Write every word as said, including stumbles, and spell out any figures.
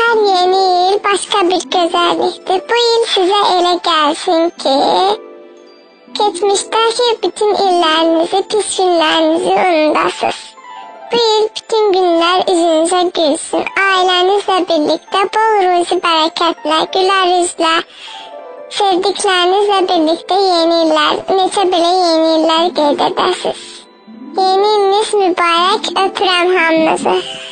Her yeni il başqa bir gözəllikdir. Bu il sizə elə gəlsin ki, keçmişdəki bütün illərinizi, pis günlərinizi unudasınız. Bu il bütün günlər üzünüzə gülsün. Ailənizlə birlikdə bol ruzi bərəkətlə, gülər üzlə, sevdiklərinizlə birlikdə yeni illər, neçə belə yeni illər qeyd edəsiniz. Yeni iliniz mübarək, öpürəm hamınızı.